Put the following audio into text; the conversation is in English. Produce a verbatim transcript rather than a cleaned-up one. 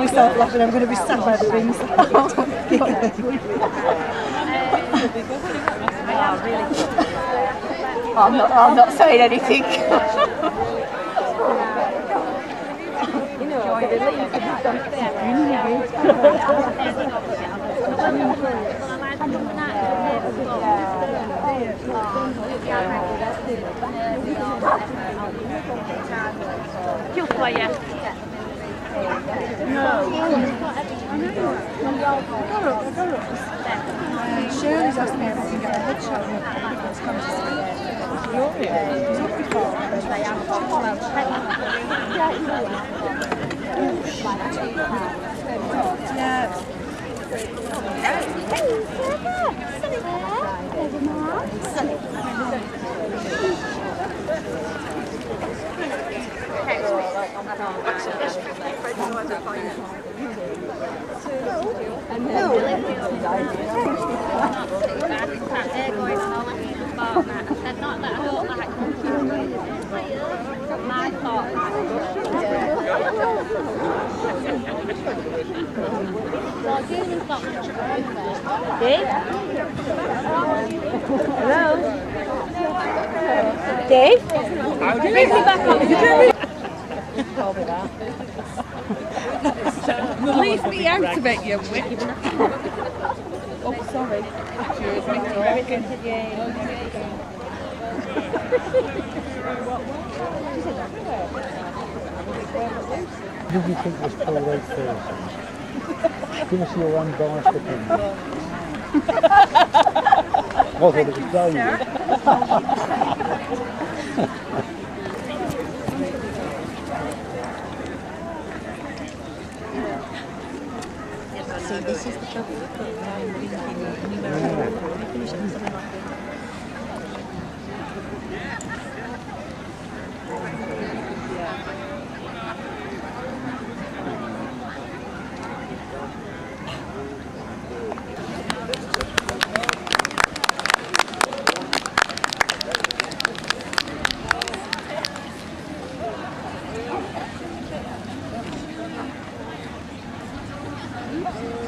myself laughing. I'm going to be sat by the wings. I'm not, I'm not saying anything. Shirley's asked me if I can get a headshot of her it's come to see her. It's not before. Yeah. Dave? Hello? Dave? Bring me back on. Leave me out of it, you witch. Oh, sorry. Cheers, me talking. Who do you think was pulled out first? Give us your unbiased opinion. Was it? It was David. See, this is the trouble with putting nine thinking numerical. When you finish on something like this. Thank you.